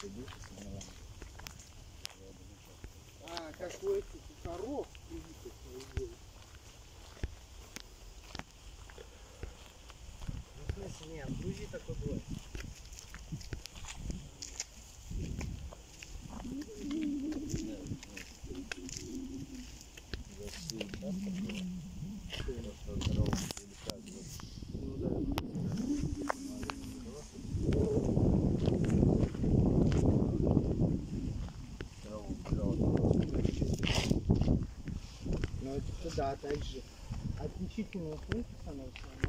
А, какой кукоров привитый своей. Ну, в смысле, нет, грузи такой брось. Ну это да, опять же, отличительная функция становится.